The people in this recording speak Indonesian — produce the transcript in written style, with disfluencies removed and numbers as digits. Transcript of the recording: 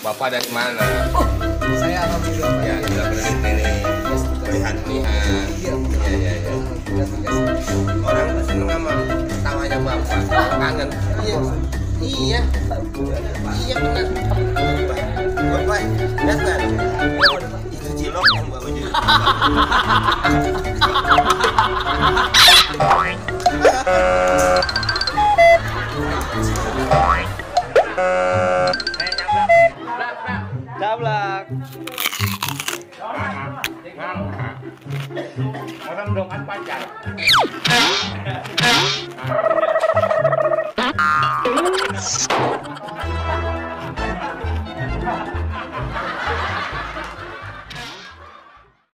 Bapak dari mana? Saya alhamdulillah Pak. Ya, sudah peneliti nih. Melihat-lihat. Iya, Iya. sudah tugas. Orang tuh seneng sama tawanya Bapak. Kangen. Iya. Iya. Iya benar. Bapak, lihat kan? Itu cilok yang bawa jadi. Cablak. Orang dong kan pacar.